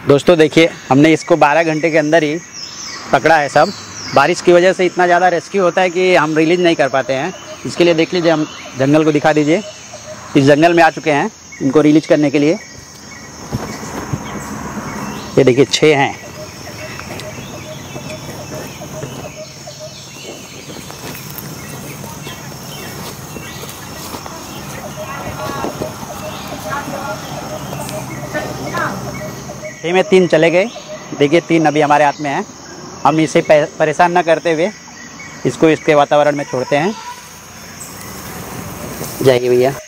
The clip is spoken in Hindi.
दोस्तों देखिए, हमने इसको 12 घंटे के अंदर ही पकड़ा है। सब बारिश की वजह से इतना ज़्यादा रेस्क्यू होता है कि हम रिलीज़ नहीं कर पाते हैं। इसके लिए देख लीजिए, हम जंगल को दिखा दीजिए। इस जंगल में आ चुके हैं इनको रिलीज करने के लिए। ये देखिए 6 हैं। में 3 चले गए। देखिए 3 अभी हमारे हाथ में हैं। हम इसे परेशान ना करते हुए इसको इसके वातावरण में छोड़ते हैं। जाइए भैया।